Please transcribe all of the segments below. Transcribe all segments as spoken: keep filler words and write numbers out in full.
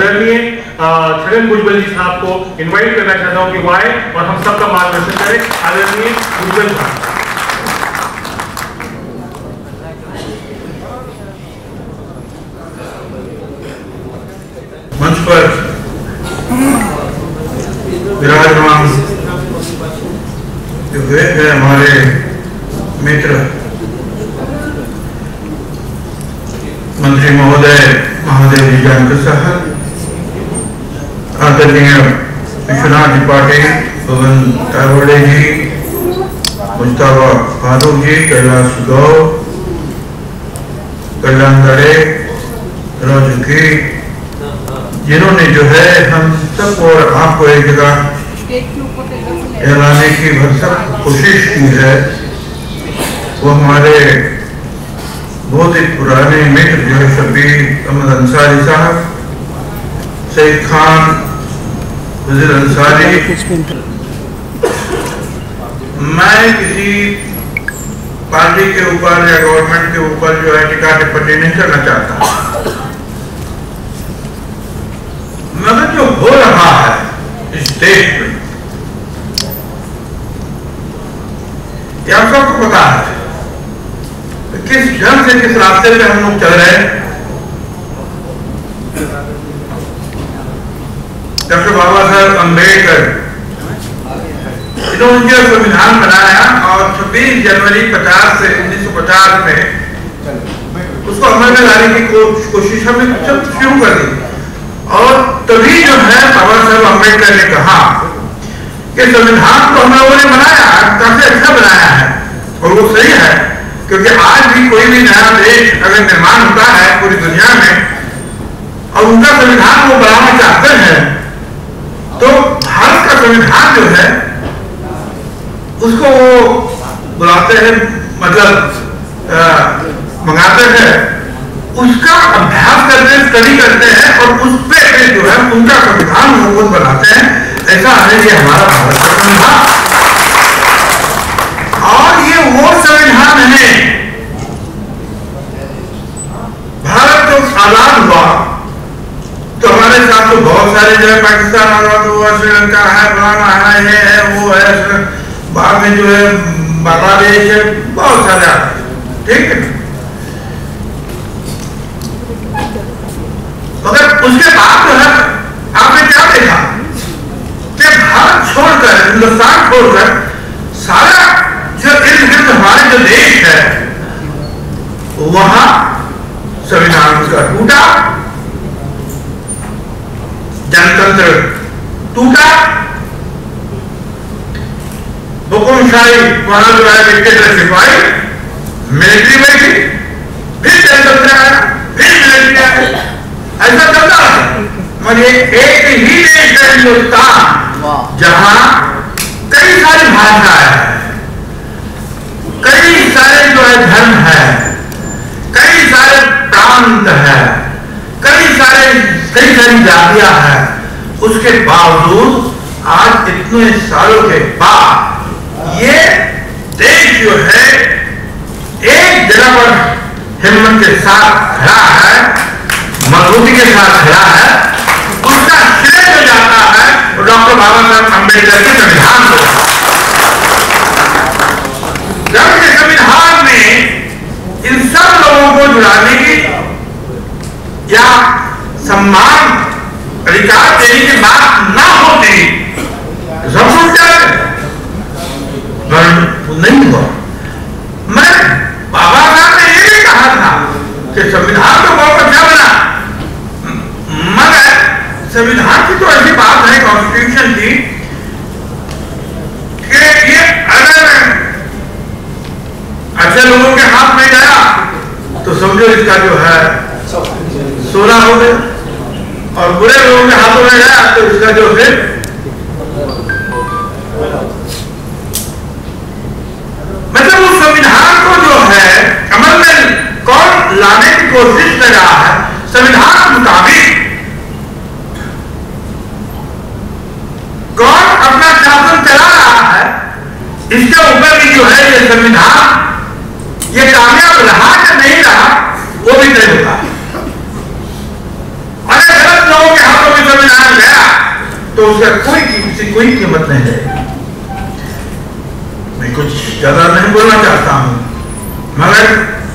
आदरणीय छगन भुजबल जी साहब को इनवाइट करना चाहता हूं कि वो आए और हम सबका मार्गदर्शन करें। आदरणीय भुजबल साहब। मंच पर विराजमान जो हुए हैं हमारे मित्र मंत्री महोदय महादेव जी जानकर साहब, आदरणीय विश्वनाथ त्रिपाठी, पवन तारोड़े जी, मुश्ताबा फारूक जी, कैलाश गौ, कल्याण दड़े, रोजुकी, जिन्होंने जो है हम सब और आपको एक जगह लाने की भरसक कोशिश की है, वो हमारे बहुत ही पुराने मित्र जो है शबीर अहमद अंसारी साहब, सईद खान, वजीर अंसारी। मैं किसी पार्टी के ऊपर या गवर्नमेंट के ऊपर जो है टिका टिप्पणी नहीं करना चाहता, मगर जो हो रहा है इस देश में यह आप सबको पता है किस ढंग से किस रास्ते पे हम लोग चल रहे हैं। डॉक्टर बाबा साहब अम्बेडकर इन्होंने संविधान बनाया और छब्बीस जनवरी पचास से उन्नीस सौ पचास में उसको अमल में लाने की कोशिश हमने शुरू कर दी। और तभी जो है बाबा साहब अम्बेडकर ने कहा कि संविधान को हम लोगों ने बनाया, काफी अच्छा बनाया है और वो सही है, क्योंकि आज भी कोई भी नया देश अगर निर्माण होता है पूरी दुनिया में और उनका संविधान वो बनाना चाहते हैं, तो भारत का संविधान जो है उसको वो बुलाते हैं, मतलब मंगाते हैं, उसका अभ्यास करते हैं, स्टडी करते हैं और उस पे जो है उनका संविधान वो बनाते हैं। ऐसा है ये हमारा भारत का संविधान, और ये वो संविधान है। भारत जो आजाद हुआ तो हमारे साथ तो बहुत सारे जो है पाकिस्तान आजाद हुआ, श्रीलंका है, फलाना है, ये है, वो है, बाद में जो है बांग्लादेश है, बहुत सारे आते, ठीक है। मगर उसके बाद जो है आपने क्या देखा कि भारत छोड़कर, हिंदुस्तान छोड़कर सारा जो इर्द गिर्द हमारे जो देश है वहां संविधान उसका टूटा, जनतंत्र टूटा, हुकुमशाही वहां जो है डिक्टेटरशिप आई, मिलिट्री बैठी, फिर जनतंत्र आया, फिर मिलिट्री आया, ऐसा चलता है। मगर एक ही देश है हिंदुस्तान जहां कई सारी भाषाएं हैं, कई सारे जो है धर्म है, कई सारे प्रांत है, कई सारे कई सारी जातियां हैं, उसके बावजूद आज इतने सालों के बाद ये देश जो है एक जगह पर हिम्मत के साथ खड़ा है, मजबूती के साथ खड़ा है। उसका श्रेय जो जाता है डॉक्टर बाबा साहब अम्बेडकर के संविधान को। जब के संविधान में इन सब लोगों को जुड़ाने की या सम्मान अधिकार देने की बात ना होती सब कुछ नहीं हुआ। मैं बाबा साहब ने ये भी कहा था कि संविधान तो बहुत अच्छा बना, मगर संविधान की तो ऐसी बात है कॉन्स्टिट्यूशन की कि ये अगर अच्छे लोगों के हाथ में गया तो समझो इसका जो है सोना हो गया, और बुरे लोगों के हाथों में गया तो इसका जो है मतलब उस संविधान को जो है अमल में कौन लाने की कोशिश कर रहा है, संविधान के मुताबिक कौन अपना शासन चला रहा है, इसके ऊपर भी जो है ये संविधान ये कामयाब रहा या नहीं रहा वो भी तय होता है। अगर गलत लोगों के हाथों में संविधान गया तो उसका कोई किसी कोई कीमत नहीं है। मैं कुछ ज्यादा नहीं बोलना चाहता हूं, मगर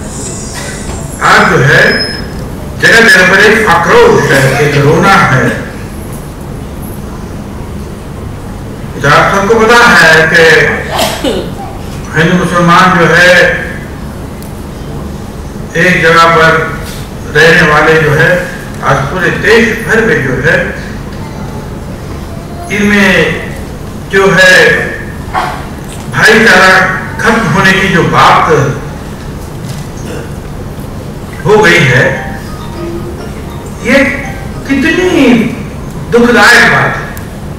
आज जो है जगह जगह पर एक आक्रोश है, एक रोना है। आप सबको पता है कि हिंदू मुसलमान जो है एक जगह पर रहने वाले जो है आज पूरे देश भर में जो है इनमें जो है भाईचारा खत्म होने की जो बात हो गई है, ये कितनी दुखदायक बात है।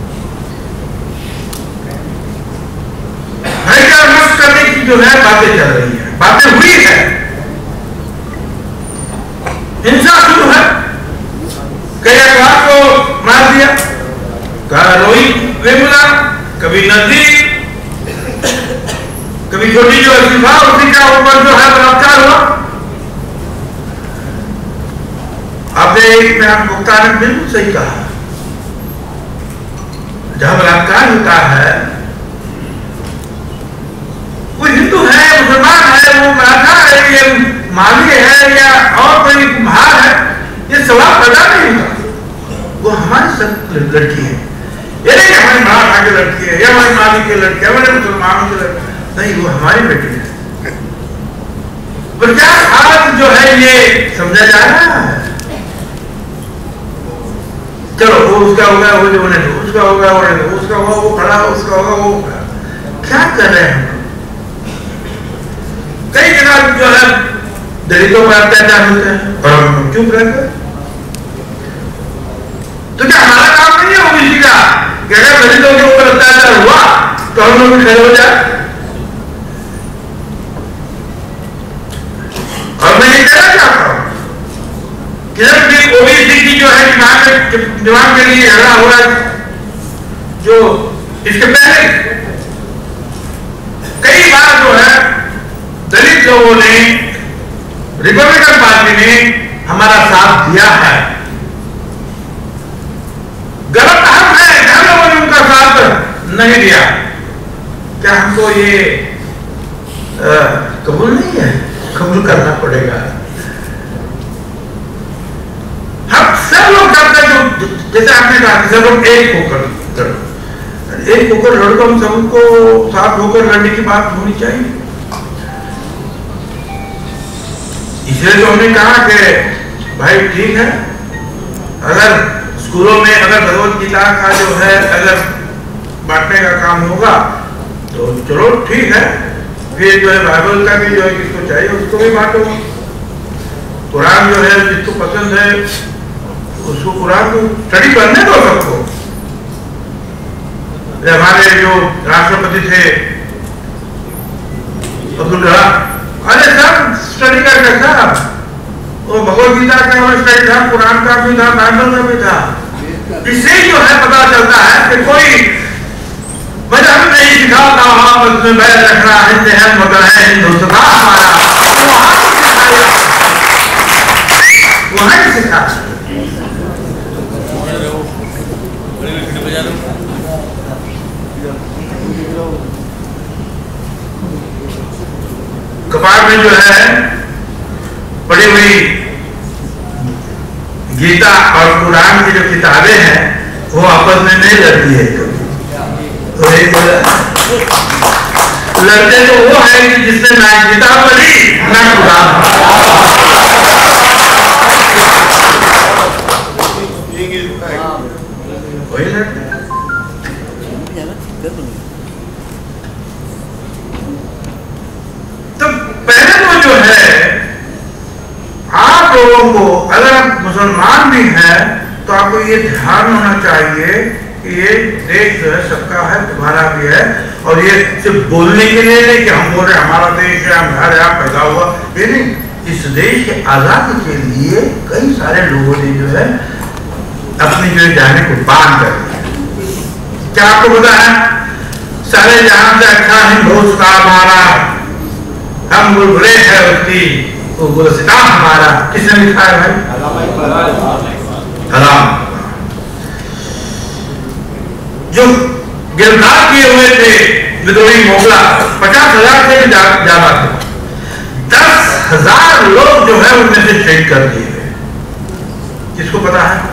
भाईचारा नष्ट करने की जो है बातें चल रही है, बातें हुई है, हिंसा शुरू है। कई अखबार को मार दिया, रोहित वेमुला, कभी नदी, कभी छोटी जो असीफा उसी का ऊपर जो है बलात्कार हुआ। आपने एक में आप मुख्तार ने बिल्कुल सही कहा, जहां बलात्कार होता है कोई हिंदू है, मुसलमान है, वो मराठा है, ये माली है या और कोई कुम्हार है, ये सवाल पैदा नहीं होता। वो हमारी सब लड़की है, ये नहीं हमारे मराठा की लड़की है या हमारे माली की लड़की है, हमारे मुसलमानों की लड़की नहीं, वो हमारी बेटी है। पर क्या आज जो है ये समझा जा रहा है? चलो वो उसका होगा, वो जो होने दो, उसका होगा, होने दो, उसका होगा, वो खड़ा, उसका होगा, वो क्या कर रहे हैं? कई जगह जो है दलितों पर अत्याचार होते हैं और हम चुप रहते हैं। तो क्या हमारा काम नहीं है ओबीसी का कि अगर दलितों के ऊपर अत्याचार हुआ तो हम लोग खड़े हो जाए? और मैं ये कहना चाहता हूं कि जब ओबीसी की जो है डिमांड डिमांड के लिए झगड़ा हो रहा है, जो इसके पहले कई बार जो है दलित लोगों ने, रिपब्लिकन पार्टी ने हमारा साथ दिया है। गलत हम है, हम लोगों ने उनका साथ नहीं दिया। क्या हमको ये आ, कबूल नहीं है? कबूल करना पड़ेगा। हम सब लोग करते हैं, जो जैसे आपने कहा सब लोग एक होकर लड़ो, एक होकर लड़ो तो हम सबको साथ होकर लड़ने की बात होनी चाहिए। इसलिए तो हमने कहा कि भाई ठीक है, अगर स्कूलों में अगर भगवत गीता का जो है अगर बांटने का काम होगा तो चलो ठीक है, फिर जो है बाइबल का भी जो है किसको चाहिए उसको भी बांटो। कुरान जो है जिसको पसंद है उसको कुरान को स्टडी करने दो सबको। हमारे जो राष्ट्रपति थे अब्दुल कलाम, अरे सब स्टडी करके था, वो भगवत गीता का स्टडी था, कुरान का भी था, बाइबल का भी था। इससे जो है पता चलता है कि कोई मजहब नहीं सिखाता आपस में बैर रखना है, जहन मगर है हिंदुस्तान हमारा, वहां ही सिखा। कपाट में जो है पढ़ी हुई गीता और कुरान की जो किताबें हैं वो आपस में नहीं लड़ती है। तो लड़ते तो वो है कि जिसने ना गीता पढ़ी ना कुरान। वही लड़ते। तो पहले तो जो है आप लोगों को, अगर आप मुसलमान भी हैं तो आपको ये ध्यान होना चाहिए कि ये देश जो है सबका है, तुम्हारा भी है। और ये सिर्फ बोलने के लिए नहीं कि हम बोल रहे हमारा देश है, हम घर यहाँ पैदा हुआ, ये नहीं। इस देश के आजादी के लिए कई सारे लोगों ने जो है अपनी जो जाने को बांध कर दिया। क्या आपको पता है सारे जहां से अच्छा हिंदुस्तान हमारा, हम बुलबुले है उसकी, वो गुलसिता हमारा, किसने लिखा है भाई? सलाम। जो गिरफ्तार किए हुए थे विद्रोही मोगला पचास हजार से भी ज्यादा थे, दस हजार लोग जो है उनमें से शहीद कर दिए गए। किसको पता है?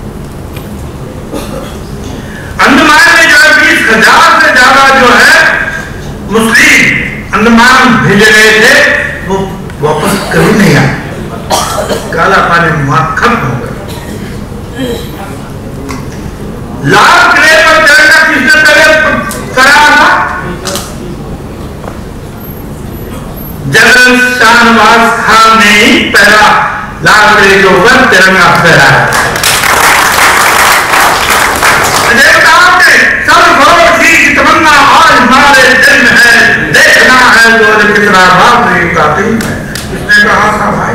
अंडमान में जो है बीस हजार से ज्यादा जो है मुस्लिम अंडमान भेजे गए थे, वो वापस कभी नहीं आए, काला पानी वहां खत्म हो गया। लाल किले पर चढ़ना किसने पहले कराया था? जनरल शाहनवाज खान ने ही पहला लाल किले के ऊपर तिरंगा फहराया। की तमन्ना आज हमारे दिल में है, देखना है तो कितना बात नहीं पाती है। किसने कहा था भाई?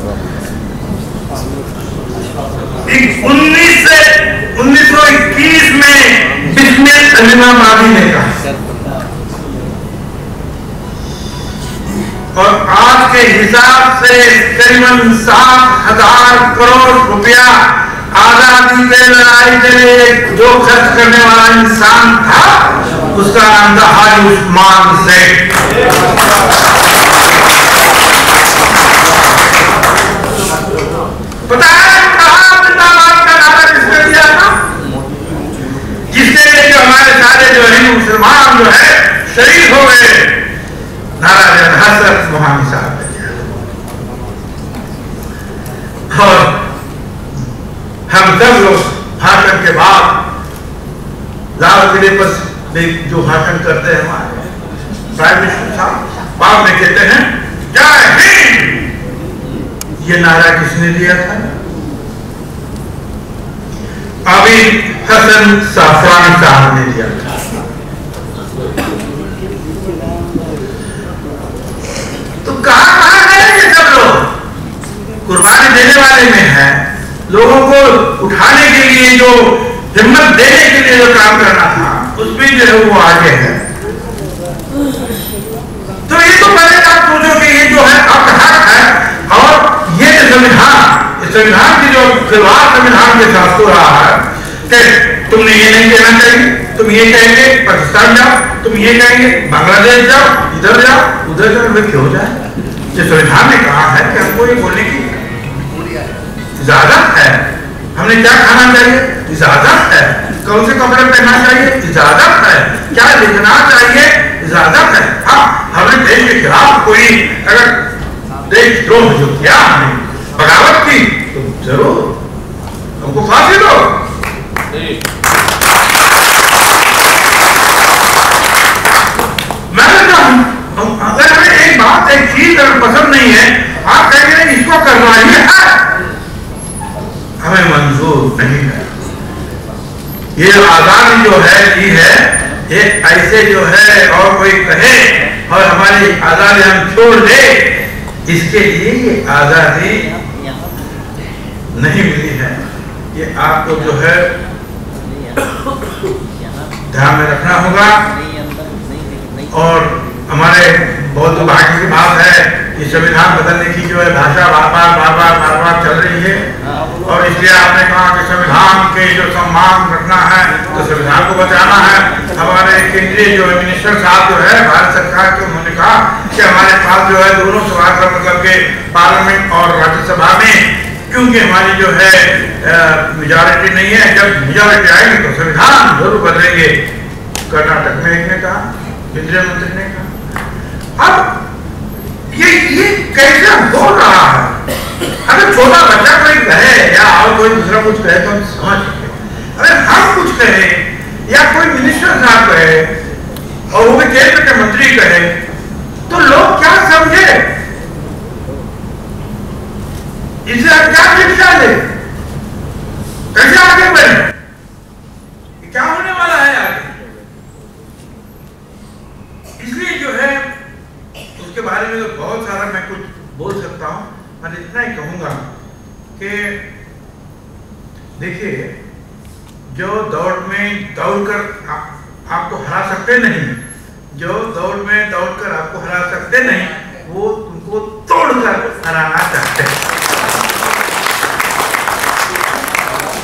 उन्नीस से उन्नीस सौ इक्कीस में बिस्मिल अलीमा मादी ने कहा, और आज के हिसाब से करीबन सात हजार करोड़ रुपया आजादी के लड़ाई के लिए जो खर्च करने वाला इंसान था, उसका नाम था हाजी उस्मान शेख। पता है कहां जिंदाबाद का नारा किसने दिया था? जिसके लिए जो हमारे सारे जो हिंदू मुसलमान जो है शहीद हो गए, नारा हजरत मोहम्मद साहब ने दिया। और हम सब लोग भाषण के बाद लाल किले पर जो भाषण करते हैं हमारे प्राइम मिनिस्टर साहब, बाद में कहते हैं जय हिंद। ये नारा किसने दिया था? अभी हसन साफरानी साहब ने दिया था। तो कहां कहां है ये सब लोग? कुर्बानी देने वाले में है, लोगों को उठाने के लिए जो हिम्मत देने के लिए जो काम करना था, उसमें जो है वो आगे है। तो ये तो पहले आप सोचो कि ये जो है आपका हक है, और ये संविधान, इस संविधान की जो खिलवाड़ संविधान के साथ हो रहा है कि तुमने ये नहीं कहना चाहिए, तुम ये कहेंगे पाकिस्तान जाओ, तुम ये कहेंगे बांग्लादेश जाओ, इधर जाओ उधर जाओ, वे क्यों जाए? जो संविधान ने कहा है कि हमको ये बोलने की इजाजत है, हमने क्या खाना चाहिए इजाजत है, कौन से कपड़े पहनना चाहिए इजाजत है, क्या लिखना चाहिए इजाजत है। हाँ, हमने देश के खिलाफ कोई अगर देशद्रोह जो किया, हमने बगावत की, तो जरूर हमको फांसी दो। मैंने कहा अगर हमें एक बात एक चीज अगर पसंद नहीं है, आप कहेंगे इसको करना ही है, हमें मंजूर नहीं है। ये आजादी जो है ये है, ये ऐसे जो है और कोई कहे और हमारी आजादी हम छोड़ दे, इसके लिए ये आजादी नहीं मिली है। ये आपको जो है ध्यान में रखना होगा। और हमारे बहुत दुर्भाग्य की बात है कि संविधान बदलने की जो है भाषा बार बार बार बार बार बार चल रही है, और इसलिए आपने कहा कि संविधान के जो सम्मान रखना है तो संविधान को बचाना है। हमारे केंद्रीय जो मिनिस्टर साहब जो है भारत सरकार के, उन्होंने कहा कि हमारे पास जो है दोनों सभा का मतलब के पार्लियामेंट और राज्यसभा में, क्योंकि हमारी जो है मेजॉरिटी नहीं है, जब मेजॉरिटी आएगी तो संविधान जरूर बदलेंगे। कर्नाटक में एक ने कहा, केंद्रीय मंत्री ने कहा। अब ये ये कैसे बोल रहा है? अगर छोटा बच्चा कोई कहे या और कोई दूसरा कुछ कहे तो हम समझ सकते, अगर हम कुछ कहे या कोई मिनिस्टर साहब कहे और वो भी केंद्र के मंत्री कहे, तो लोग क्या समझे? इससे आप क्या शिक्षा ले, कैसे आगे बढ़े, क्या होने वाला है आगे? इसलिए जो है उसके बारे में तो बहुत सारा मैं कुछ बोल सकता हूं, पर इतना ही कहूंगा कि देखिए, जो दौड़ में दौड़कर आप, आपको हरा सकते नहीं, जो दौड़ में दौड़कर आपको हरा सकते नहीं, वो तुमको तोड़कर हराना चाहते हैं।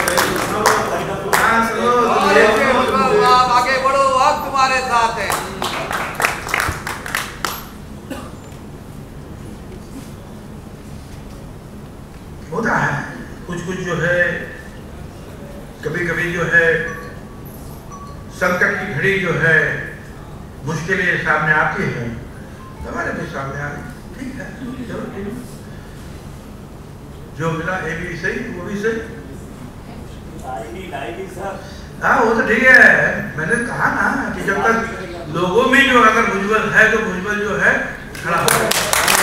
होता है कुछ कुछ जो है, कभी कभी जो है संकट की घड़ी जो है, मुश्किलें सामने आती है, हमारे भी सामने आ रही, ठीक है, चलो ठीक है, जो मिला ये भी सही, वो भी सही, हाँ वो तो ठीक है। मैंने कहा ना कि जब तक लोगों में जो अगर भुजबल है तो भुजबल जो है खड़ा हो जाए।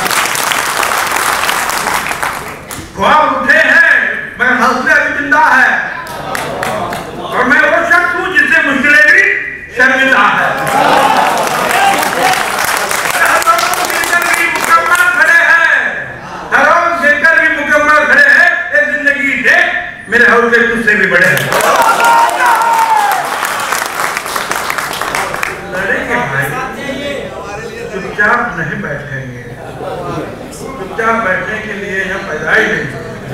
ख्वाब उठे हैं मगर हौसले अभी जिंदा है, और मैं वो शख्स हूँ जिससे मुश्किलें भी शर्मिंदा है। मुकम्मल खड़े हैं, हरों देकर भी मुकम्मल खड़े हैं, ये जिंदगी देख मेरे हौसले तुझसे भी बड़े हैं। लड़ेंगे भाई, चुपचाप नहीं बैठेंगे, चुपचाप बैठने के लिए यहाँ पैदा ही नहीं।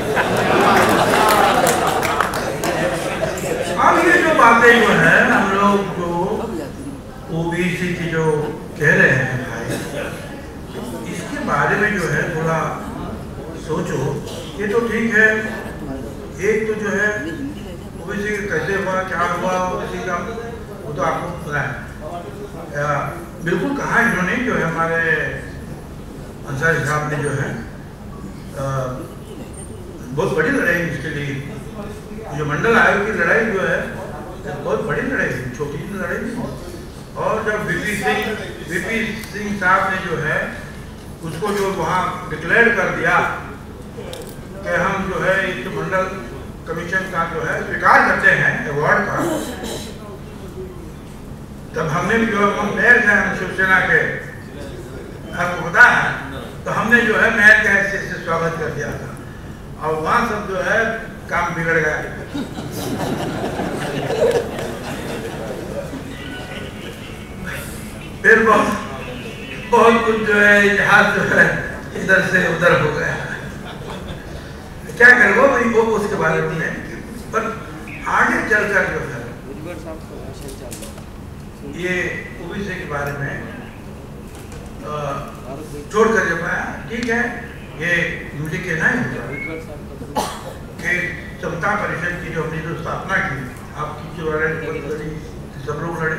अब ये जो बातें जो है हम लोग जो ओबीसी की जो कह रहे हैं भाई, इसके बारे में जो है थोड़ा सोचो। ये तो ठीक है, एक तो जो है ओबीसी कैसे हुआ, क्या हुआ ओबीसी का, वो तो आपको पता है। बिल्कुल कहा इन्होंने, जो है हमारे अंसारी साहब ने जो है आ, बहुत बड़ी लड़ाई इसके लिए, जो मंडल आयोग की लड़ाई जो है बहुत बड़ी लड़ाई थी, छोटी लड़ाई थी। और जब वीपी सिंह वीपी सिंह साहब ने जो है उसको जो वहाँ डिक्लेयर कर दिया कि हम जो है इस मंडल कमीशन का जो है स्वीकार करते हैं अवार्ड का, तब हमने भी जो हम मेयर थे शिवसेना के, आपको पता है, तो हमने जो है मेयर के हैसियत से स्वागत कर दिया था, और वहाँ सब जो है काम बिगड़ गया। फिर बहुत बहुत कुछ जो है इतिहास जो है इधर से उधर हो गया। क्या करें वो भाई, वो उसके बारे में नहीं, पर आगे चलकर जो है ये ओबीसी के बारे में छोड़ कर जब आया, ठीक है, ये मुझे कहना है कि समता परिषद की जो हमने जो स्थापना की, आपकी जो लड़ी सब लोग लड़े,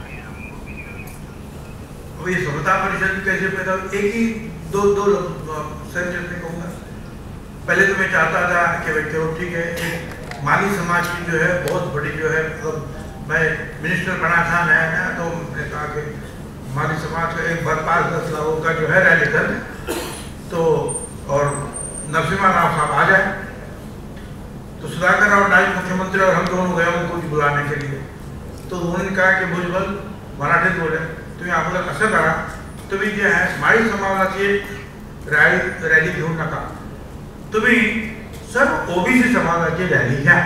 वो ये समता परिषद कैसे पैदा, एक ही दो दो सेंटेंस में कहूँगा। पहले तो मैं चाहता था कि भाई चलो ठीक है, एक माली समाज की जो है बहुत बड़ी जो है, मतलब मैं मिनिस्टर बना था नया नया, तो मैंने कहा कि माली समाज का एक बार पाँच दस लोगों का जो है रैली कर, तो और नरसिम्हा राव साहब आ जाए, तो सुधाकर राव नायक मुख्यमंत्री और हम दोनों गए उनको बुलाने के लिए। तो उन्होंने कहा कि भुजबल मराठीत बोले, तुम्ही अगोदर असं करा, तुम्ही जे आहे माळी समाजाची रॅली रॅली घेऊ नका, तुम्ही सर्व ओबीसी समाजाची रॅली घ्या।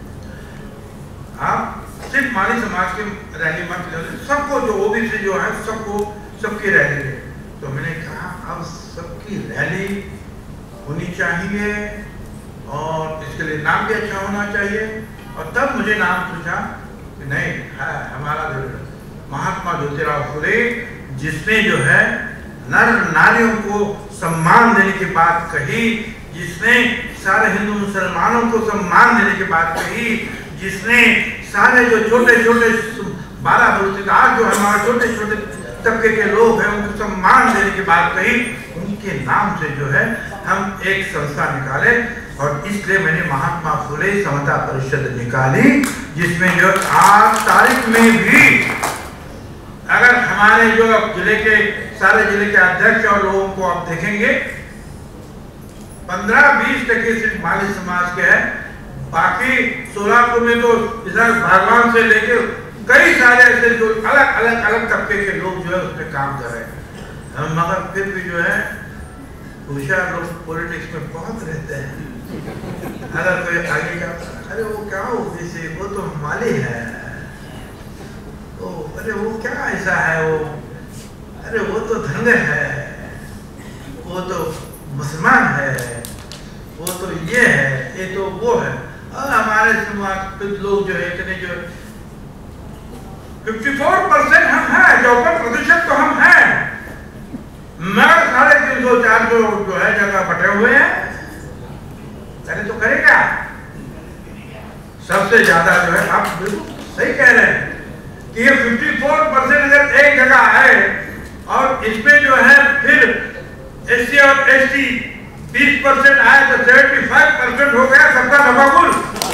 आप सिर्फ माली समाज की रैली मत ले, सबको जो ओबीसी जो है सबको सबकी रैली है। तो मैंने कहा अब सबकी रैली होनी चाहिए और इसके लिए नाम भी अच्छा होना चाहिए। और तब मुझे नाम पूछा कि नहीं है हमारा महात्मा ज्योतिराव फुले, जिसने जो है नर नारियों को सम्मान देने की बात कही, जिसने सारे हिंदू मुसलमानों को सम्मान देने की बात कही, जिसने सारे जो छोटे छोटे बारह बलूचिस्तान जो हमारे छोटे छोटे तबके के लोग हैं उनको सम्मान देने की बात कही, उनके नाम से जो है हम एक संस्था निकाले। और इसलिए मैंने महात्मा फुले समता परिषद निकाली, जिसमें जो आज तारीख में भी अगर हमारे जो जिले के सारे जिले के अध्यक्ष और लोगों को आप देखेंगे, पंद्रह बीस टके सिर्फ माली समाज के है, बाकी सोलापुर में तो भगवान से लेकर कई सारे ऐसे जो अलग अलग अलग तबके के लोग जो है उसमें काम कर रहे हैं। मगर फिर भी जो है होशियार लोग पॉलिटिक्स में बहुत रहते हैं। अगर कोई आगे का अरे वो क्या ओबीसी, वो तो माली है, ओ अरे वो क्या ऐसा है, वो अरे वो तो धंधे है, वो तो मुसलमान है, वो तो ये है, ये तो वो है। और हमारे समाज के लोग जो है इतने जो चौवन परसेंट हम हैं जो बटे हुए हैं, करे तो करेगा। सबसे ज्यादा जो है, आप बिल्कुल सही कह रहे हैं कि ये चौवन परसेंट अगर एक जगह है और इसमें जो है फिर एस सी और एस टी बीस परसेंट आए तो पचहत्तर परसेंट हो गया सबका तबाकुल।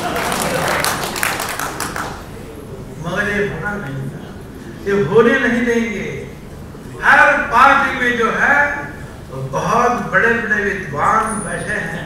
मगर ये होना नहीं, ये होने नहीं देंगे। हर पार्टी में जो है तो बहुत बड़े बड़े विद्वान बैठे हैं,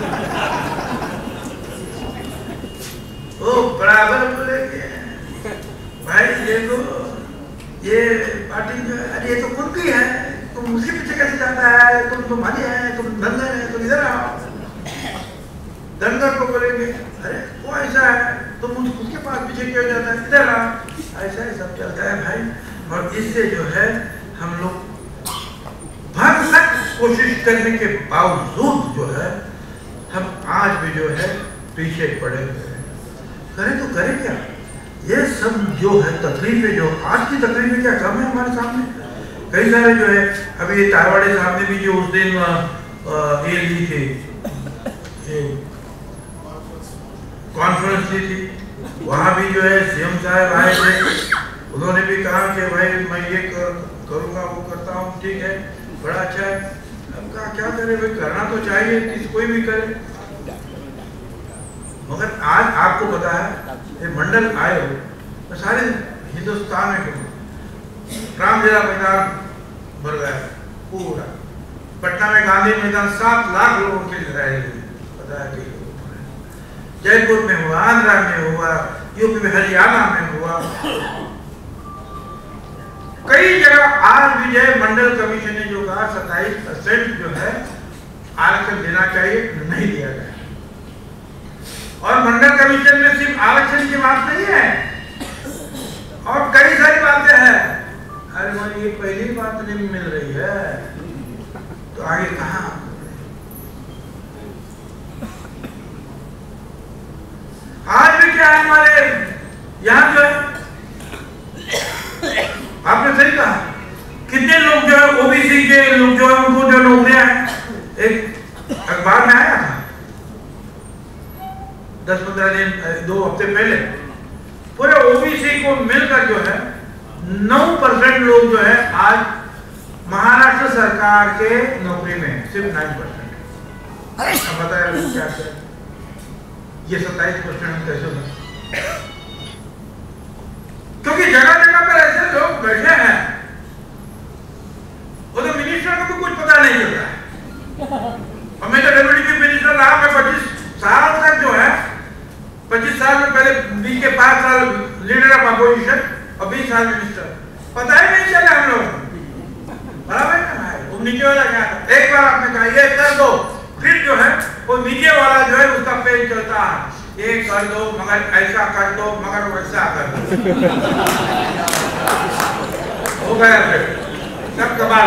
वो बराबर बोलेंगे भाई देखो ये पार्टी जो है, अरे ये तो खुद की है, तुम उसके पीछे कैसे जाता है, तुम तुम्हारी है, तुम धनगर है, तुम इधर आओ। धनगर को बोलेंगे अरे वो ऐसा है, तुम उसके पास पीछे क्यों जाता है, इधर आओ। ऐसा ही सब चलता है भाई। और इससे जो है हम लोग भरसक कोशिश करने के बावजूद जो है हम आज भी जो है पीछे पड़े हुए हैं। करें तो करें क्या? ये सब जो है तकलीफें, जो आज की तकलीफें क्या कम है हमारे सामने? कई सारे जो है, अभी ये तारवाड़े साहब ने भी जो उस दिन ये ली थी, कॉन्फ्रेंस ली थी, वहाँ भी जो है सीएम साहब आए थे, उन्होंने भी कहा कि भाई मैं ये कर, करूँगा वो करता हूँ, ठीक है, बड़ा अच्छा है। अब कहा क्या करे भाई, करना तो चाहिए, किसी कोई भी करे। मगर आज आपको पता है ये मंडल आए हो तो सारे हिंदुस्तान में राम लीला मैदान भर गया पूरा। पटना में गांधी मैदान सात लाख लोगों की लड़ाई हुई, पता है कि जयपुर में हुआ, आंध्रा में हुआ, यूपी में, हरियाणा में हुआ, कई जगह। आज विजय मंडल कमीशन ने जो कहा सत्ताईस परसेंट जो है आरक्षण देना चाहिए, नहीं दिया गया। और मंडल कमीशन में सिर्फ आरक्षण की बात नहीं है और कई सारी बातें हैं। अरे भाई ये पहली बात नहीं मिल रही है तो आगे कहां? आज भी क्या है हमारे यहां जो है, आपने सही कहा, कितने लोग जो है ओबीसी के लोग जो है उनको जो नौकरियां हैं, एक अखबार में आया था दस पंद्रह दिन दो हफ्ते पहले, पूरे ओबीसी को मिलकर जो है नौ परसेंट लोग जो है आज महाराष्ट्र सरकार के नौकरी में, सिर्फ नाइन परसेंट। अब बताया क्या है ये सत्ताईस परसेंट कैसे होगा? क्योंकि जगह जगह पर ऐसे लोग बैठे हैं, वो तो मिनिस्टर को भी कुछ पता नहीं चलता है। और मैं तो डेप्यूटी चीफ मिनिस्टर रहा, मैं पच्चीस साल तक जो है, पच्चीस साल में पहले बीस के पांच साल लीडर ऑफ अपोजिशन और बीस साल मिनिस्टर, पता ही नहीं चला हम लोग। बराबर है ना भाई? वो नीचे वाला क्या था, एक बार आपने कहा ये कर दो, फिर जो है वो नीचे वाला जो है उसका पेज चलता है, ये कर दो मगर ऐसा कर दो मगर वैसा कर दो। हो गया फिर सब कबाल।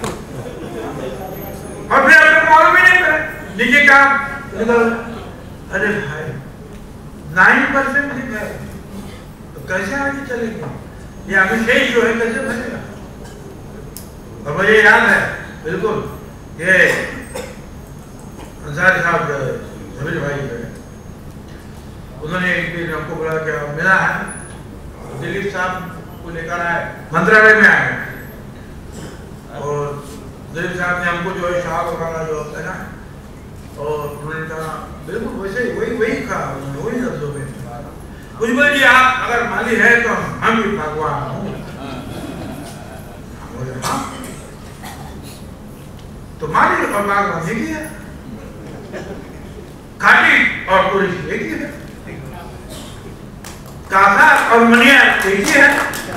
और फिर अपने मालूम ही नहीं करे नीचे क्या निकल। अरे भाई नाइन परसेंट ही है तो कैसे आगे चलेंगे? ये अभिषेक जो है कैसे बनेगा? और मुझे याद है बिल्कुल, ये अंसारी साहब जो है जमीर भाई जो है, उन्होंने एक दिन हमको बोला क्या मिला है, दिलीप साहब को लेकर आए, मंत्रालय में आए और दिलीप साहब ने हमको जो है शाह वगैरह जो होता है ना, और उन्होंने कहा बिल्कुल वैसे वही वही कहा उन्होंने, वही शब्दों में कुछ बोले जी आप अगर माली है तो हम भी भगवान हूँ। तो माली और बागवान एक ही है, खाटी और पुरुष एक ही है, काका और मनिया एक ही है।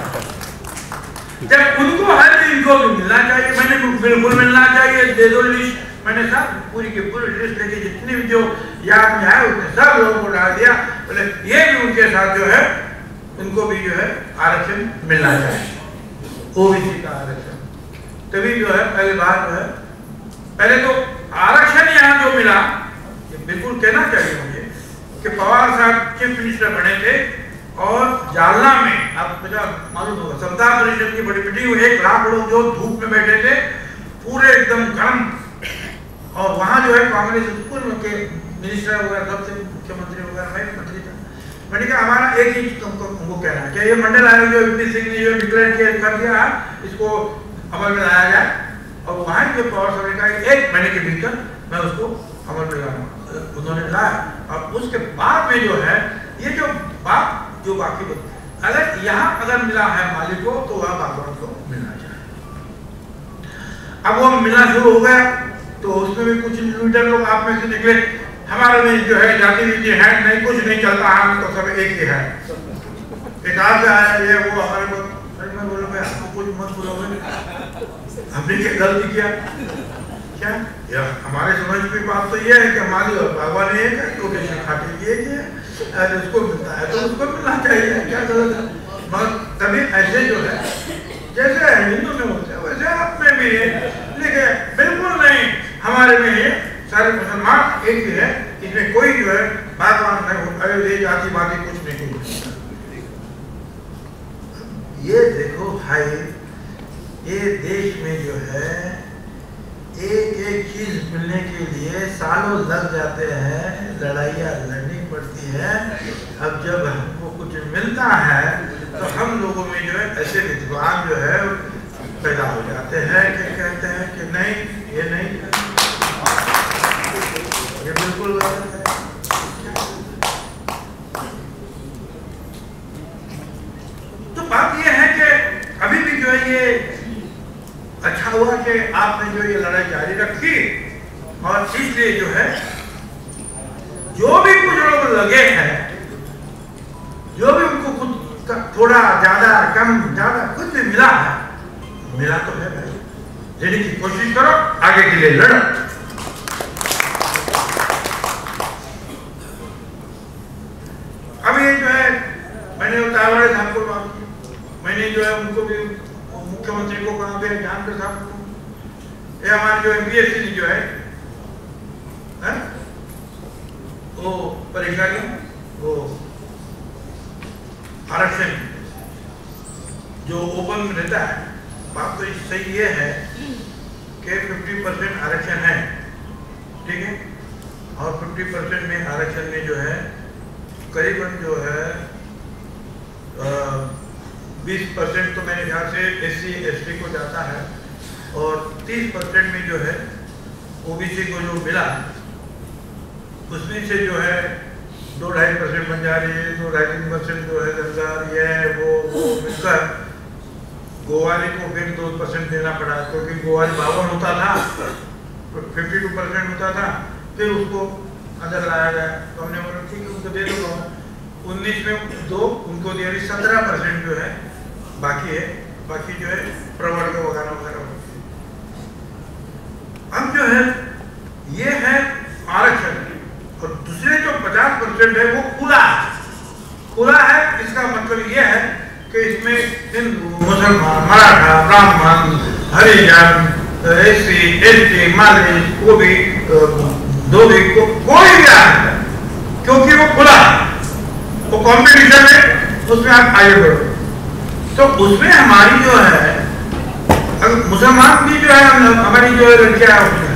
जब उनको हर दिन को भी मिलना चाहिए, मैंने बिल्कुल मिलना चाहिए, दे दो लिस्ट। मैंने सब पूरी की पूरी लिस्ट लेके जितने भी जो याद में आए उसने सब लोगों को डाल दिया, बोले ये भी उनके साथ जो है उनको भी जो है आरक्षण मिलना चाहिए, ओबीसी का आरक्षण। तभी जो है पहली बात जो है, पहले तो आरक्षण यहाँ जो मिला, ये बिल्कुल कहना चाहिए मुझे कि पवार साहब चीफ मिनिस्टर बने थे और जालना में आप मालूम होगा समता परिषद की बड़ी मीटिंग हुई, एक लाख लोग जो धूप में बैठे थे पूरे एकदम गर्म, और वहाँ जो है कांग्रेस पूर्व के मिनिस्टर वगैरह सबसे मुख्यमंत्री वगैरह मैं मंत्री था। मैंने कहा हमारा एक ही तुमको उनको कहना है कि ये मंडल आयोग जो वीपी सिंह ने जो डिक्लेयर किया कर दिया है इसको अमल में लाया जाए, और वहाँ के पावर सभी का एक महीने के भीतर मैं उसको अमल में लाऊंगा, उन्होंने लाया। और उसके बाद में जो है ये जो बात जो बाकी अगर यहाँ अगर मिला है मालिक को तो वह बागवान को मिलना चाहिए। अब वो मिलना शुरू हो गया तो उसमें भी कुछ लीडर लोग आप में से निकले, हमारे में जो है जाति नीति है नहीं, कुछ नहीं चलता है, तो सब एक ही है। एक आदमी आया ये वो हमारे को, मैं बोला भाई आपको कुछ मत बोलोगे, हमने क्या गलती किया क्या? या हमारे समझ की बात तो ये है कि हमारी और बागवान एक है, तो खाते ये है, उसको मिलता है तो उसको मिलना चाहिए, क्या गलत है? मगर तभी ऐसे जो है जैसे हिंदू में होते हैं वैसे आप में भी है, लेकिन बिल्कुल नहीं, हमारे में ये सारे मुसलमान एक ही है, इसमें कोई जो है बागवान नहीं हो, अरे जाति बाती कुछ नहीं हो। ये देखो भाई, ये देश में जो है एक एक चीज मिलने के लिए सालों लग जाते हैं, लड़ाइयाँ लड़नी पड़ती है। अब जब हमको कुछ मिलता है तो हम लोगों में जो है ऐसे विद्वान जो है पैदा हो जाते हैं कि कहते हैं कि नहीं ये नहीं, ये बिल्कुल गलत है। तो बात ये है कि अभी भी जो है ये अच्छा हुआ कि आपने जो ये लड़ाई जारी रखी, और इसलिए जो है जो भी कुछ लोग लगे हैं, जो भी उनको कुछ थोड़ा ज्यादा कम ज्यादा कुछ भी मिला है, मिला तो है भाई, लेने की कोशिश करो, आगे के लिए लड़ो। अब ये जो है मैंने उतावड़े साहब को बात की, मैंने जो है उनको भी मुख्यमंत्री को कहा गया, जानकर साहब को, ये हमारे जो एमपीएससी ने जो है, है? वो परीक्षा की वो आरक्षण जो ओपन में रहता है, बात तो सही ये है कि पचास परसेंट आरक्षण है, ठीक है, और पचास परसेंट में आरक्षण में जो है करीबन जो है बीस परसेंट तो मेरे ख्याल से एस सी एस टी को जाता है, और तीस परसेंट में जो है ओबीसी को जो मिला उसमें से जो है दो ढाई परसेंट बंजारी, दो ढाई तीन परसेंट जो है दरगार, ये वो वो मिलकर गोवाली को फिर दो परसेंट देना पड़ा, क्योंकि तो गोवाली बावन होता था, फिफ्टी टू परसेंट होता था, फिर उसको अंदर लाया गया। तो हमने बोला ठीक है उनको दे दो, उन्नीस में दो उनको दिया, सत्रह परसेंट जो है बाकी है, बाकी जो है प्रवर्ग वगैरह वगैरह। अब जो है ये है आरक्षण, और दूसरे जो पचास परसेंट है वो खुला है। खुला है इसका मतलब ये है कि इसमें हिंदू, मुसलमान, मराठा, ब्राह्मण, हरिजन, एससी, एसटी, मालवी, वो भी दो भी को, कोई भी आ सकता है, क्योंकि वो खुला है, वो कॉम्पिटिशन है, उसमें आप आगे बढ़ो। तो उसमें हमारी जो है मुसलमान भी जो है हमारी जो है लड़कियां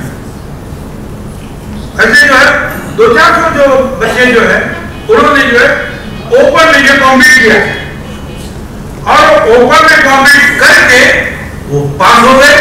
ऐसे जो है दो चार सौ जो बच्चे जो है उन्होंने जो है ओपन में जो कॉम्पीट किया, और ओपन में कॉम्पीट करके वो पास हो गए,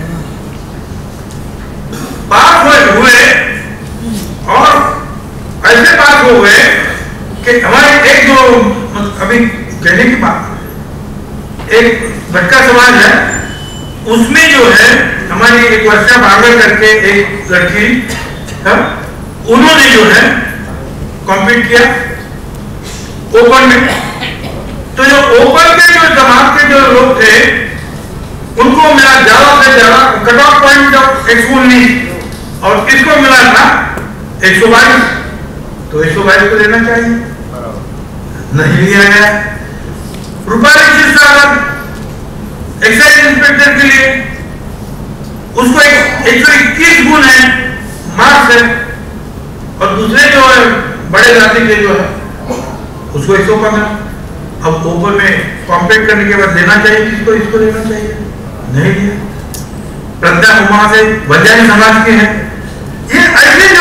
पास हुए हुए और ऐसे पास हो गए कि हमारे एक जो अभी कहने की बात, एक भटका समाज है, उसमें जो है हमारी एक वर्षा भागल करके एक लड़की है, उन्होंने जो है कॉम्पीट किया ओपन में। तो जो ओपन के जो जमात के जो लोग थे उनको मिला ज्यादा से ज्यादा कट ऑफ पॉइंट जब एक सौ उन्नीस, और इसको मिला था एक सौ बाईस, तो एक सौ बाईस को देना चाहिए, नहीं लिया गया। रूपाली सागर एक्साइज इंस्पेक्टर के लिए उसको एक सौ इक्कीस गुण है मार्क्स है, और दूसरे जो है बड़े जाति के जो है उसको एक सौ पंद्रह। अब ओपन में कॉम्पीट करने के बाद देना चाहिए किसको, इसको देना चाहिए, नहीं दिया। प्रज्ञा उमा से वैज्ञानिक समाज के हैं,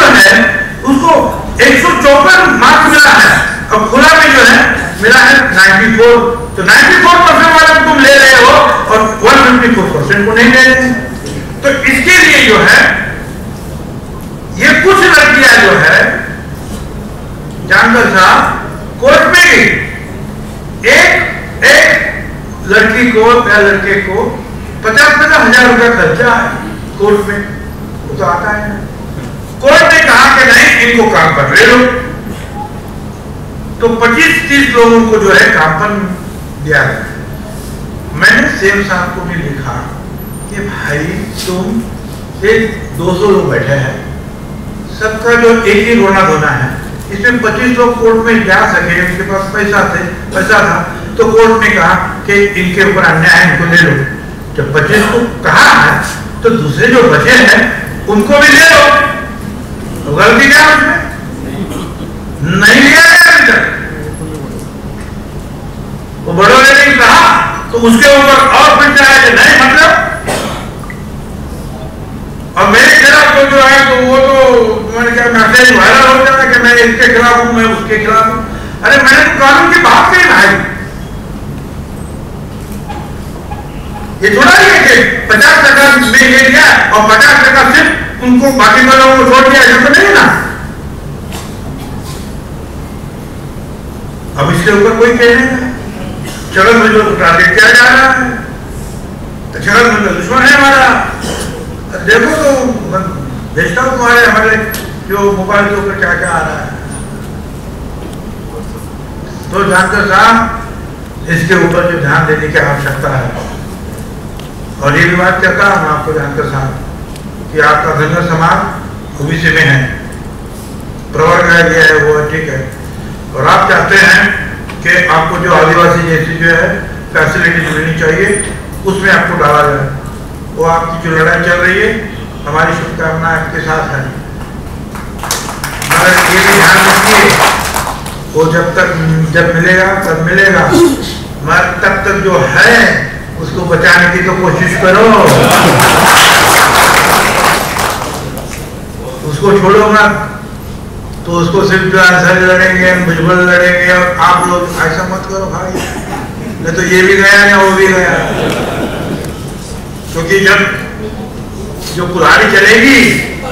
है उसको एक सौ चौपन मार्क्स मिला है और खुला में जो है मिला है चौरानवे। तो चौरानवे परसेंट वाले को तुम ले रहे हो और एक सौ चौवन परसेंट को नहीं ले रहे। तो इसके लिए जो है ये कुछ लड़कियां जो है जानकर साहब कोर्ट में गई, एक एक लड़की को या लड़के को पचास पचास हजार रुपया खर्चा है कोर्ट में, वो तो आता है। कोर्ट ने कहा कि नहीं इनको काम पर ले लो, तो पच्चीस तीस लोगों को जो है काम पर दिया गया। मैंने सेम साहब को भी लिखा कि भाई तुम एक दो सौ लोग बैठे हैं, सबका जो एक ही रोना धोना है, इसमें पच्चीस लोग कोर्ट में जा सके, उनके पास पैसा थे पैसा था, तो कोर्ट ने कहा कि इनके ऊपर अन्याय है, इनको ले लो। जब पच्चीस को कहा है तो दूसरे जो बचे हैं उनको भी ले लो। तो गलती क्या है उसमें? नहीं लिया गया अभी तक। वो बड़ोले ने कहा तो उसके ऊपर और फिर चाहे नहीं, मतलब और मेरे खिलाफ तो जो है तो वो तो मैंने क्या मैसेज वायरल हो जाता कि मैं इसके खिलाफ हूं, मैं उसके खिलाफ हूं। अरे मैंने तो कानून की बात कही भाई, ये थोड़ा ही है कि पचास टका में ले लिया और पचास टका सिर्फ उनको बाकी वालों को छोड़ दिया, ऐसा तो नहीं ना। अब इसके ऊपर कोई कहने है चलो मुझे को टारगेट किया जा रहा है, तो चलो मुझे दुश्मन है हमारा। देखो तो भेजता हूँ तुम्हारे हमारे जो मोबाइल के ऊपर क्या क्या आ रहा है। तो जानकर साहब इसके ऊपर जो ध्यान देने की आवश्यकता है। और ये भी बात कहता हूँ आपको जानकर साहब कि आपका धनगर समाज ओबीसी में है, प्रवर्ग है, ये है वो है, ठीक है। और आप चाहते हैं कि आपको जो आदिवासी जैसी जो है फैसिलिटीज मिलनी चाहिए उसमें आपको डाला जाए। वो आपकी जो लड़ाई चल रही है, हमारी शुभकामना आपके साथ है, मगर ये भी ध्यान रखिए वो जब तक जब मिलेगा तब मिलेगा, मगर तब तक जो है उसको बचाने की तो कोशिश करो, उसको छोड़ो मत। तो उसको सिर्फ जो आंसर लड़ेंगे, भुजबल लड़ेंगे, और आप लोग ऐसा मत करो भाई, नहीं तो ये भी गया या वो भी गया। क्योंकि जब जो कुल्हाड़ी चलेगी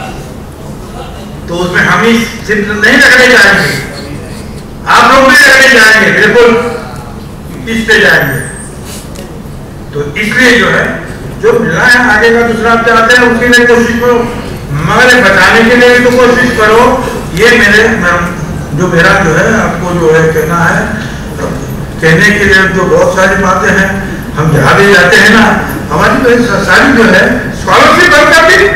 तो उसमें हम ही सिर्फ नहीं रगड़े जाएंगे, आप लोग भी रगड़े जाएंगे, बिल्कुल इस पे जाएंगे। तो इसलिए जो है जो मिला है आगे का दूसरा आप चाहते हैं उसके लिए कोशिश करो, मगर बचाने के लिए भी तो कोशिश करो। ये मेरे जो मेरा जो है आपको जो है कहना है, कहने के लिए जो बहुत सारी बातें हैं, हम जहाँ भी जाते हैं ना, हमारी तो सारी जो है स्कॉलरशिप बंद कर दी,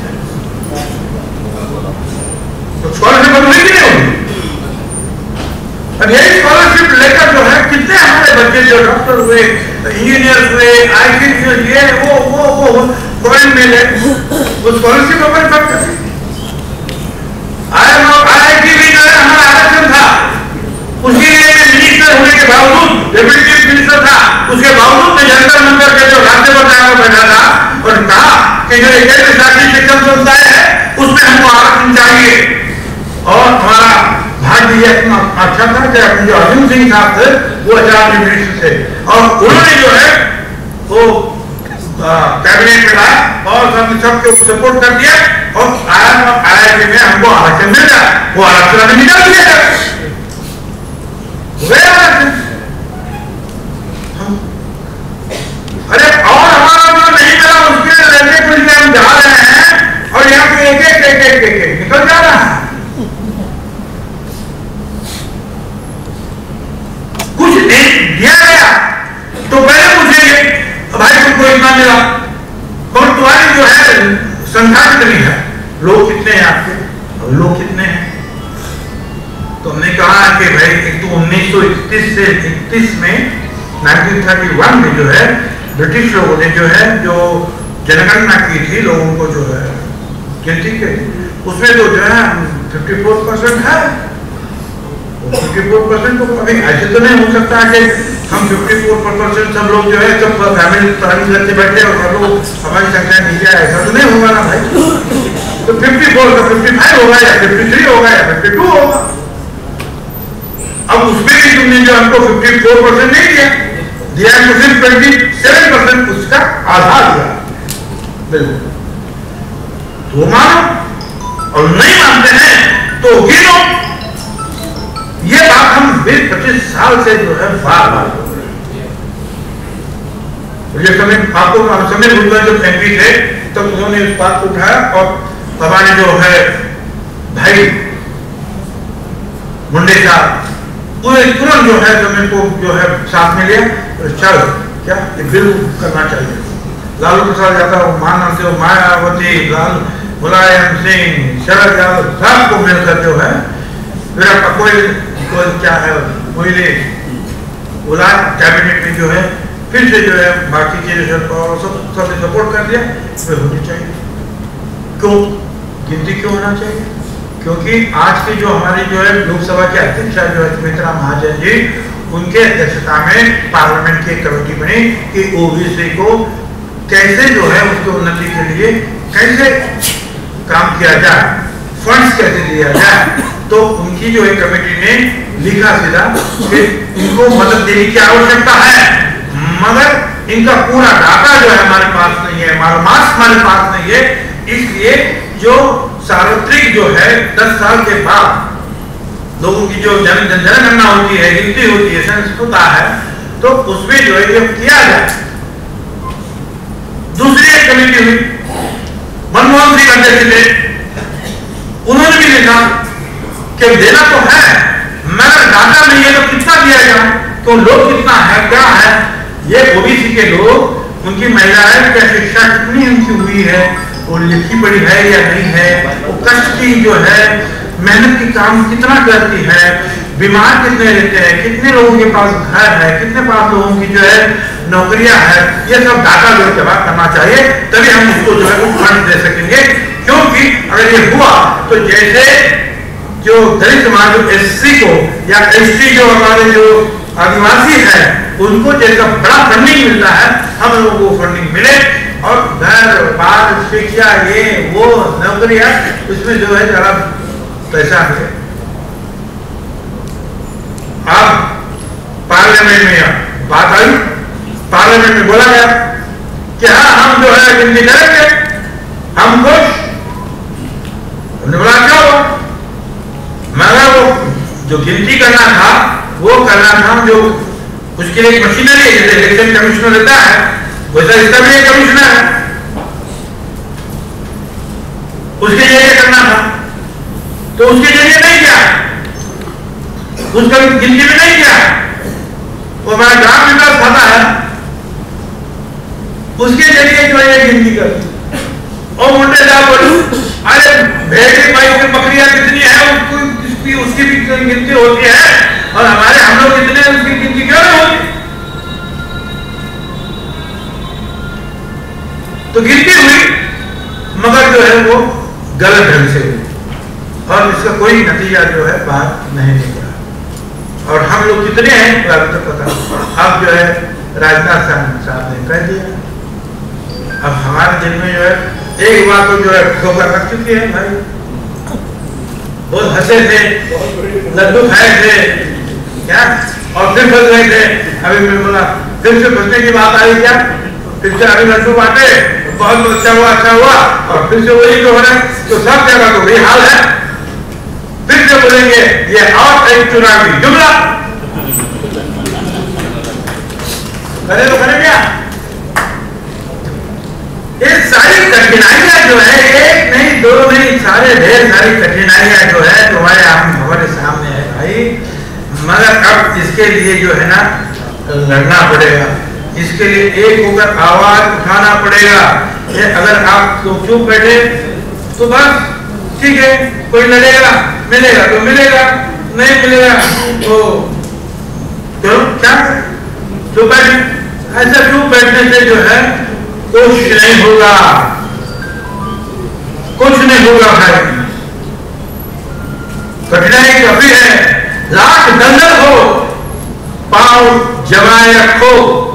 तो स्कॉलरशिप बंद हुई कि नहीं होगी? अब यही स्कॉलरशिप लेकर जो है कितने हमारे बच्चे जो डॉक्टर हुए, इंजीनियर हुए, आई टी ये वो वो वो फॉरेन में ले, वो स्कॉलरशिप अपन बंद कर दी। आई आई टी भी जो है हमारा आरक्षण था, उसके लिए मिनिस्टर होने के बावजूद, डेप्यूटी चीफ मिनिस्टर था, उसके बावजूद में जंतर मंतर के जो राज्य बताया बैठा था और कहा कि जो एक शासकीय शिक्षण संस्थाएं है उसमें हमको आरक्षण चाहिए। और हमारा भाग्य ये इतना अच्छा था कि अपने जो अर्जुन सिंह साहब थे वो आचार्य मिनिस्टर थे, और उन्होंने जो है वो कैबिनेट में लाया और सब सबके सपोर्ट कर दिया, और आई आई टी में हमको आरक्षण मिल गया, वो आरक्षण हमें निकाल दिया गया। अरे और हमारा जो नहीं मिला उसके रहते कुछ हम जा रहे हैं और यहाँ पे एक एक एक एक एक एक निकल जा रहा है। कुछ दिया गया तो पहले पूछेंगे भाई तुमको इतना मिला, और तुम्हारी जो है संख्या कितनी है, लोग कितने हैं आपके, और लोग कितने हैं। तो हमने कहा कि भाई एक तो उन्नीस सौ इकतीस से इकतीस में उन्नीस सौ इकतीस में जो है ब्रिटिश लोगों ने जो है जो जनगणना की थी, लोगों को जो है गिनती की, उसमें तो जो है चौवन परसेंट है। चौवन परसेंट तो अभी ऐसे तो नहीं हो सकता कि हम चौवन परसेंट सब लोग जो है सब फैमिली प्लानिंग करके बैठे और सब लोग हमारी संख्या नहीं जाए, ऐसा तो नहीं होगा ना भाई। तो चौवन का पचपन होगा या तिरेपन होगा या बावन होगा। अब उसमें भी तुमने जो हमको चौवन परसेंट नहीं दिया, दिया तो सिर्फ सत्ताईस परसेंट उसका आधा दिया। बिल्कुल तो मानो और नहीं मानते हैं तो गिनो। ये बात हम बीस पच्चीस साल से जो है बार बार हो रही है। समय आपको समय भुजबल जब एमपी थे तब तो उन्होंने इस बात को उठाया और हमारे जो है भाई मुंडे साहब पूरे तुरंत जो है जमीन को जो है साथ में लिया, तो चल क्या बिल करना चाहिए। लालू प्रसाद यादव, मानव सिंह, मायावती, लाल मुलायम सिंह, शरद यादव सबको मिलकर जो है फिर आपका कोई कोई क्या है मोइले बोला कैबिनेट में जो है फिर से जो है बाकी चीजें सब सबने सपोर्ट कर दिया। फिर होनी चाहिए, क्यों गिनती क्यों होना चाहिए? क्योंकि आज की जो हमारी जो है लोकसभा के अध्यक्षा जो है सुमित्रा महाजन जी, उनके अध्यक्षता में पार्लियामेंट की कमेटी बनी कि ओबीसी को कैसे जो है उसकी उन्नति के लिए कैसे काम किया जाए, फंड्स कैसे दिया जाए। तो उनकी जो है कमेटी ने लिखा सीधा कि इनको मदद देने की आवश्यकता है, मगर इनका पूरा डाटा जो है हमारे पास नहीं है, मालूमात हमारे पास नहीं है। इसलिए जो सार्वत्रिक जो है दस साल के बाद लोगों की जो जन जनगणना होती है, गिनती होती है, सेंसस होता है, तो उसमें जो है ये किया जाए। दूसरी एक कमेटी हुई, मनमोहन सिंह अध्यक्ष थे, उन्होंने भी लिखा कि देना तो है मगर डाटा नहीं है तो कितना दिया जाए, तो लोग कितना है क्या है, ये ओबीसी के लोग उनकी महिलाएं क्या शिक्षा कितनी उनकी हुई है, वो लिखी पढ़ी है या नहीं है, वो कष्ट की जो है मेहनत की काम कितना करती है, बीमार कितने रहते हैं, कितने लोगों के पास घर है, कितने पास लोगों की जो है नौकरियां है, ये सब डाटा जो जमा करना चाहिए, तभी हम उसको जो है वो फंड दे सकेंगे। क्योंकि अगर ये हुआ तो जैसे जो दलित समाज एससी को या एसटी जो हमारे जो आदिवासी है उनको जैसा बड़ा फंडिंग मिलता है, हम लोगों को फंडिंग मिले और घर बार शिक्षा ये वो नौकरियां उसमें जो है जरा पैसा मिले। अब पार्लियामेंट में बात आई, पार्लियामेंट में बोला गया कि हाँ हम जो है गिनती करेंगे, हम खुश। हमने बोला क्या हुआ, मगर वो जो गिनती करना था वो करना था जो उसके लिए एक मशीनरी है, जैसे इलेक्शन कमिश्नर रहता है वैसा इसका भी एक कमिश्नर है, उसके लिए क्या करना था तो उसके जरिए नहीं किया, उसका गिनती में नहीं किया। वो हमारा ग्राम विकास खाता है उसके जरिए जो है गिनती कर। और मुंडे साहब बोलू अरे भेड़ भाई की बकरियां कितनी है उसको उसकी, उसकी भी गिनती होती है और हमारे हम लोग कितने उसकी गिनती क्यों नहीं होती। तो गिनती हुई मगर जो है वो गलत ढंग से हुई और इसका कोई नतीजा जो है बाहर नहीं निकला। और हम लोग कितने हैं अभी तक पता। अब जो है राजनाथ साहब ने कह दिया, अब हमारे दिन में जो है एक बात तो जो है धोखा रख चुकी है भाई, बहुत हंसे थे, लड्डू खाए थे क्या और फिर फंस गए थे। अभी मैं बोला फिर से फंसने की बात आई क्या, फिर से अभी लड्डू बांटे बहुत अच्छा हुआ अच्छा हुआ और फिर से वही जो है तो सब जगह तो वही हाल है। फिर से बोलेंगे ये और एक चुनावी जुमला करे तो करे क्या। ये सारी कठिनाइयां जो है एक नहीं दो नहीं सारे ढेर सारी कठिनाइयां जो है तुम्हारे हमारे सामने है भाई, मगर अब इसके लिए जो है ना लड़ना पड़ेगा, इसके लिए एक होकर आवाज उठाना पड़ेगा। ये अगर आप तो चुप बैठे तो बस ठीक है, कोई लड़ेगा मिलेगा तो मिलेगा, नहीं मिलेगा तो चलो क्या चुप बैठे। ऐसा चुप बैठने से जो है कुछ नहीं होगा, कुछ नहीं होगा भाई। कठिनाई कभी है, लाख दलदल हो पांव जमाए रखो,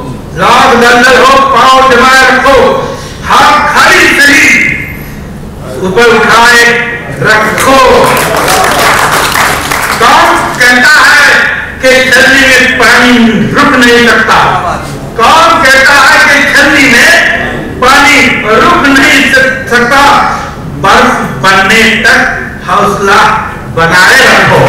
लाख दलदल हो पांव जमाए रखो, हाथ खाली सही ऊपर उठाए रखो। कौन कहता है कि छलनी में पानी रुक नहीं सकता? कौन कहता है कि छलनी में पानी रुक नहीं सकता? बर्फ बनने तक हौसला बनाए रखो,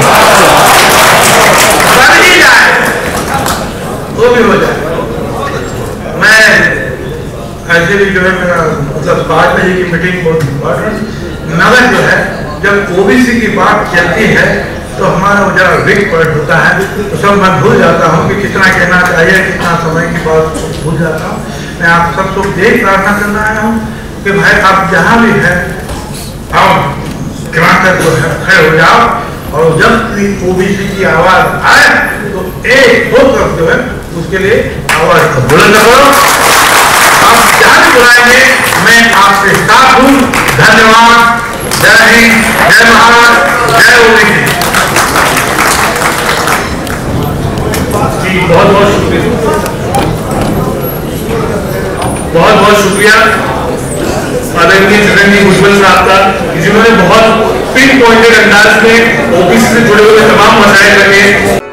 बन ही जाए, वो भी हो जाए। मैं ऐसे भी जो है मेरा मतलब पाँच बजे की मीटिंग बहुत इम्पोर्टेंट। मगर जो है जब ओबीसी की बात चलती है तो हमारा वो जरा वीक पॉइंट होता है, तो सब मैं भूल जाता हूँ कि कितना कहना चाहिए, कितना समय की बात भूल जाता हूँ। मैं आप सबको देख प्रार्थना करना आया हूँ कि भाई आप जहाँ भी है आओ, क्रमांक जो है खड़े हो जाओ, और जब भी ओबीसी की आवाज आए तो एक होकर जो है उसके लिए आवाज बुलंद करो। आप जहाँ भी बुलाएंगे मैं आपसे साथ हूँ। धन्यवाद। जय हिंद, जय भारत, जय ओबीसी। जी बहुत बहुत शुक्रिया, बहुत बहुत शुक्रिया आदरणीय चिरंजीवी भुजबल साहब का, जिन्होंने बहुत पिन पॉइंटेड अंदाज में ओबीसी से जुड़े हुए तमाम मसाइल रखे।